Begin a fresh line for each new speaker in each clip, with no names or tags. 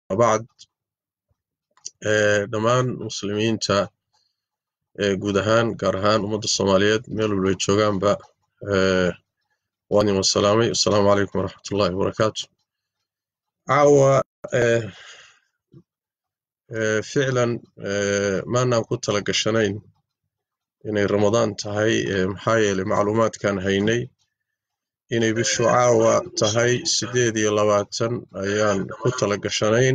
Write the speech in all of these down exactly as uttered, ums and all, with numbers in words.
بعد دمان مسلمين تا جودهان كرهان ومد الصوماليات ميلو الويتشوغان با واني والسلامي السلام عليكم ورحمة الله وبركاته. عاوة فعلا ما أنا كنت لك الشنين إن رمضان تهي محايا لمعلومات كان هيني إن بشو عاوة تهي سيديدي لباتن أيان كنت لك الشنين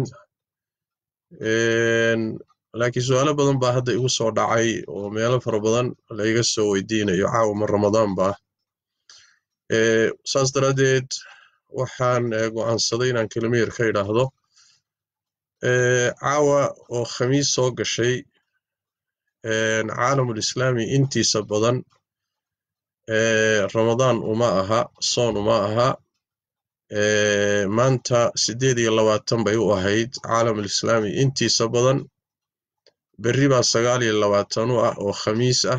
لكن سؤال بدن با هدا igu soo dhacay oo meelo fara badan la iga soo weydiinayo caawa mar Ramadan ba ee saas daradeed waxaan go'aansaday inaan kelmo yar ka idhaahdo ee caawa oo khamiis soo gashay ee caalamul islaami intiisa badan ee Ramadan uma aha soon uma aha ee maanta sideed iyo labaatan bay u ahayd caalamul islaami intiisa badan berri baa sagaal iyo labaatan u ah oo khamiis ah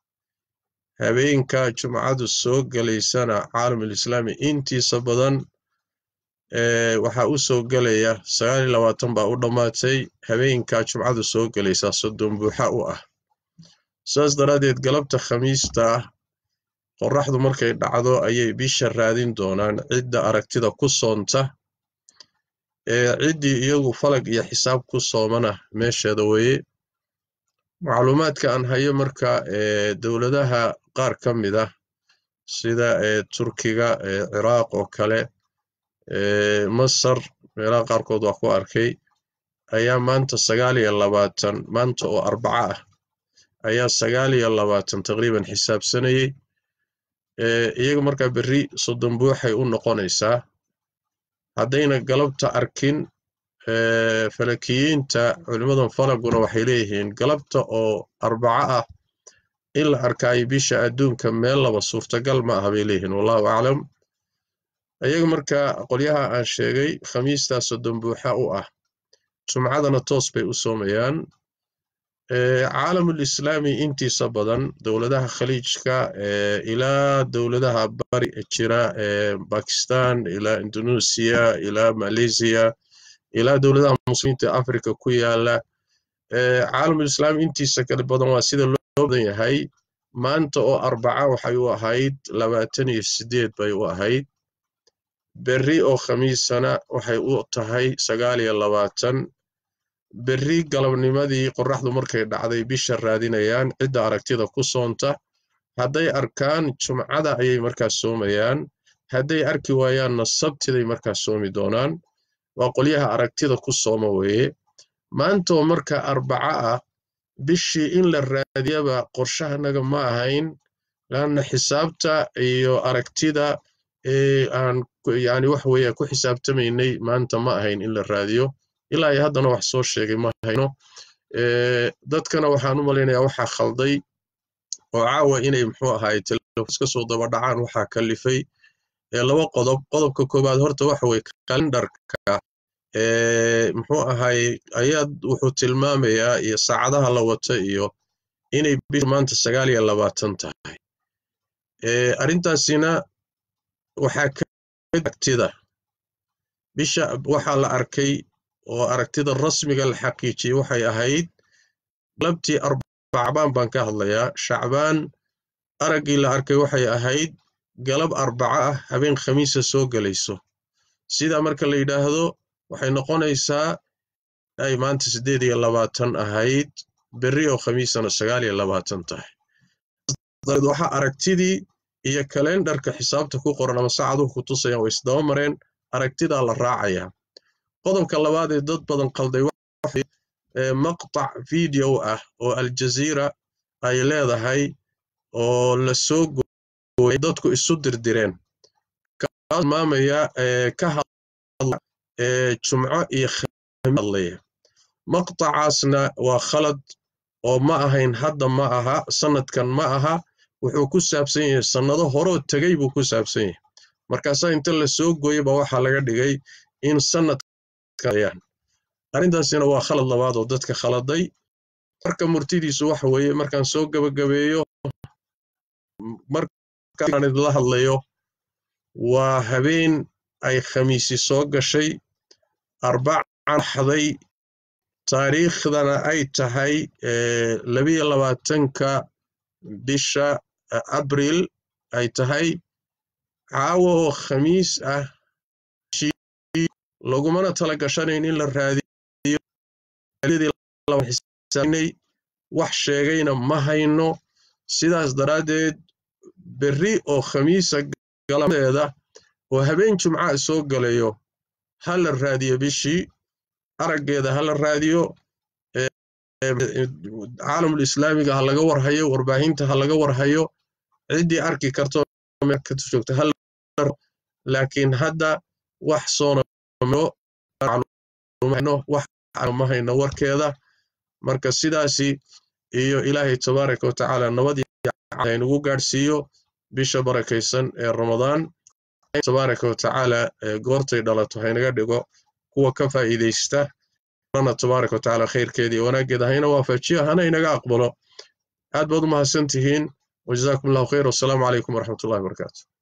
habeenka jumcadu soo galaysana caalamul islaami intiisa badan ee waxa uu soo galaya sagaal iyo labaatan baa u dhamaatay habeenka jumcadu soo galaysa soddon buuxa u ah saas daradeed galabta khamiista qorraxdu markay dhacdo ayay bisha raadin doonaan cidda aragtida ku soonta ee cidii iyagu falag iyo xisaab ku soomana meesheeda weeye macluumaadka aan hayo marka ee dawladaha qaar ka mid ah sida ee Turkiga ee Ciraaq oo kale ee Masar meelaha qaarkood waa ku arkay ayaa maanta sagaal iyo labaatan maanta oo arbaca ah ayaa sagaal iyo labaatan taqriiban xisaabsanayay ee iyaga marka berri soddon buuxay u noqonaysaa haddayna galabta arkin ee falakiyiinta culimadan falaguna waxay leeyihiin galabta oo arbaca ah in la arkay bisha adduunka meel laba suurtagal ma aha bay leeyihiin wallahu a'lam ayaga marka qolyaha aan sheegay khamiista soddon buuxa u ah jumcadana toos bay u soomayaan ee caalamul islaami intiisa badan dawladaha khaliijka ee ilaa dawladaha bari jira ee Pakistan ilaa Indonesia ilaa Malaysia ilaa dawladaha muslimiinta Afrika ku yaala ee caalamul islaami intiisa kala badan waa sida loo badan yahay maanta oo arbaca waxay u ahayd labaatan iyo sideed bay u ahayd berri oo khamiisana waxay u tahay sagaal iyo labaatan berri galabnimadii qorraxdu markay dhacday bisha raadinayaan cidda aragtida ku soonta hadday arkaan jumcada ayay markaas soomayaan hadday arki waayaanna sabtiday markaas soomi doonaan waa qolyaha aragtida ku sooma weeye maanta oo marka arbaca ah bishii in la raadiyaba qorshahanaga ma ahayn laana xisaabta iyo aragtida ee aan yaani wax weeye ku xisaabtamaynay maanta ma ahayn in la raadiyo ilaa ay haddana wax soo sheegay ma hayno ee dadkana waxaan u maleynayaa waxa khalday oo caawa inay muxuu ahaay telefoonka soo daba dhacaan waxa kalifay ee laba qodob qodobka koobaad horta waxa weeye kalendarka ee muxuu ahaay ayad wuxuu tilmaamayaa iyo saacadaha la wato iyo inay bisha maanta sagaal iyo labaatan tahay ee arintaasina waxa ka aragtida bisha waxa la arkay oo aragtida rasmiga la xaqiijiyay waxay ahayd labtii arbacaan baan ka hadlayaa shacbaan aragii la arkay waxay ahayd galab arbaca ah habeen khamiisa soo galayso sida marka la yiraahdo waxay noqonaysaa ay maanta sideed iyo labaatan ahayd berri oo khamiisana sagaal iyo labaatan tahay waxa aragtidii iyo kalendarka xisaabta ku qoran ama saacaduhu ku tusayaan way isdaba mareen aragtida la raacaya qodobka labaad ee dad badan qalday waxa maqtac video ah oo Al Jazeera ay leedahay oo la soo gooyay dadku isu dirdireen kaas maamaya ee ka hadla ee jumco iyo khamiis maqtacaasna waa khalad oo ma ahayn hadda ma aha sanadkan ma aha wuxuu ku saabsan yahay sanado hore oo tagay buu ku saabsan yahay markaas inta la soo gooyay ba waxa laga dhigay in sanad kayaan arintaasina waa khalad labaad oo dadka khaladay marka murtidiisu waxa weeye markaan soo gabagabeeyo markaan la hadlayo waa habeen ay khamiisi soo gashay arbac xaday taariikhdana ay tahay labiyo labaatanka bisha abriil ay tahay caawa oo khamiis ah lagumana tala gashanayn in la raadiyo wax sheegayna ma hayno sidaas daraadeed berri oo khamiisa galadeeda oo habeen jumca soo galayo hal la raadiyo bishii araggeeda hal la raadiyo caalamul islaamiga ha laga warhayo warbaahinta ha laga warhayo cidii arki karto ka joogta hal laakiin hadda wax soo wax ma hayno warkeeda marka sidaasi iyo ilaahay tabaaraka wa tacaala nabad ay nagu gaarsiiyo bisha barakaysan ee ramadaan tabaaraka wa tacaala goortay dhalato haynaga dhigo kuwa ka faa'iideysta rana tabaaraka wa tacaala khayrkeedii wanaageeda hayna waafajiyo hana inaga aqbalo aad baad u mahadsantihiin wajazaakumullahu khayr wasalaamu calaykum waraxmatullahi wabarakaatuh